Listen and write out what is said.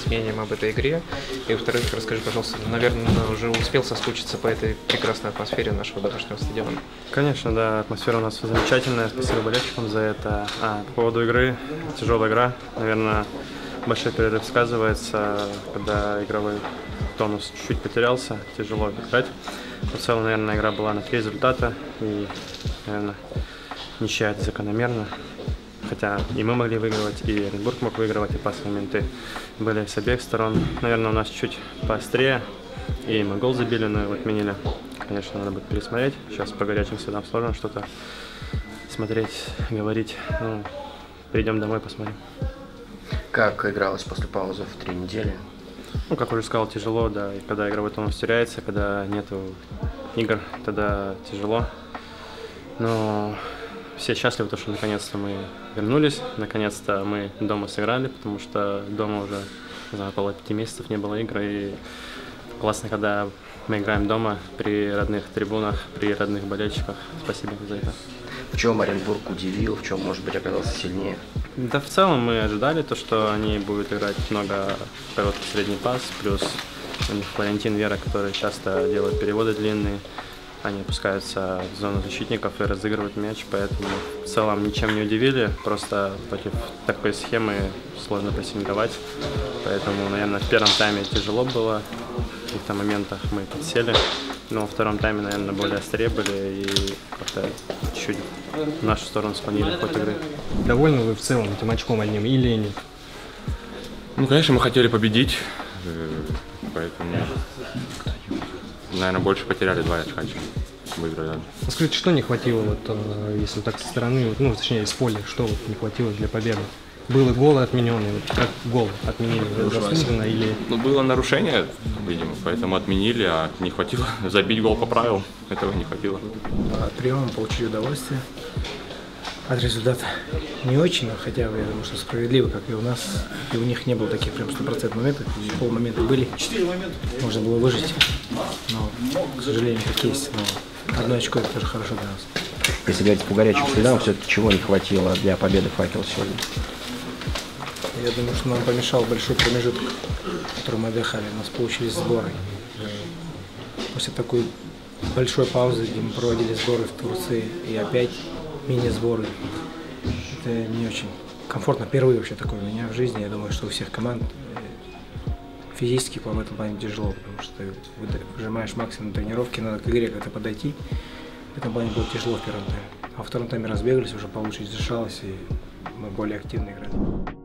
поделись мнением об этой игре. И, во-вторых, расскажи, пожалуйста, наверное, уже успел соскучиться по этой прекрасной атмосфере нашего домашнего стадиона? Конечно, да, атмосфера у нас замечательная, спасибо болельщикам за это. По поводу игры, тяжелая игра, наверное, большой перерыв сказывается, когда игровой тонус чуть-чуть потерялся, тяжело играть. В целом, наверное, игра была на 3 результата, и, наверное, ничья это закономерно. Хотя и мы могли выигрывать, и Оренбург мог выигрывать, и опасные моменты были с обеих сторон. Наверное, у нас чуть поострее, и мы гол забили, но его отменили. Конечно, надо будет пересмотреть. Сейчас по горячим следам сложно что-то смотреть, говорить. Ну, придем домой, посмотрим. Как игралось после паузы в 3 недели? Ну, как уже сказал, тяжело, да. И когда игровой тонус теряется, когда нету игр, тогда тяжело. Но все счастливы, что наконец-то мы вернулись, наконец-то мы дома сыграли, потому что дома уже, не знаю, около 5 месяцев не было игр, и классно, когда мы играем дома, при родных трибунах, при родных болельщиках. Спасибо за это. В чем Оренбург удивил, в чем, может быть, оказался сильнее? Да, в целом мы ожидали то, что они будут играть много короткий средний пас, плюс у них Валентин, Вера, которые часто делают переводы длинные. Они опускаются в зону защитников и разыгрывают мяч, поэтому в целом ничем не удивили, просто против такой схемы сложно прессинговать. Поэтому, наверное, в первом тайме тяжело было, в каких-то моментах мы подсели, но во втором тайме, наверное, более острее были и как-то чуть-чуть в нашу сторону склонили ход игры. Довольны вы в целом этим очком одним или нет? Ну, конечно, мы хотели победить, поэтому, наверное, больше потеряли 2 очка, чем выиграли. Скажите, что не хватило, вот, если так со стороны, ну, точнее, из поля, что вот не хватило для победы? Был и гол отмененный, вот как гол отменили, заслуженно или… Ну, было нарушение, видимо, поэтому отменили, а не хватило забить гол по правилам, этого не хватило. От приема получили удовольствие, от результата не очень, но хотя бы, я думаю, что справедливо, как и у нас, и у них не было таких прям 100% моментов, и полмомента были, можно было выжить, но, к сожалению, как есть, но 1 очко это тоже хорошо для нас. Если говорить по горячим следам, все-таки чего не хватило для победы «Факела» сегодня? Я думаю, что нам помешал большой промежуток, который мы отдыхали. У нас получились сборы. После такой большой паузы, где мы проводили сборы в Турции и опять мини-сборы, это не очень комфортно. Впервые вообще такое у меня в жизни. Я думаю, что у всех команд физически в этом плане тяжело, потому что ты выжимаешь максимум на тренировке, надо к игре как-то подойти. В этом плане было тяжело в первом тайме. А во втором тайме разбегались, уже получше дышалось, и мы более активно играли.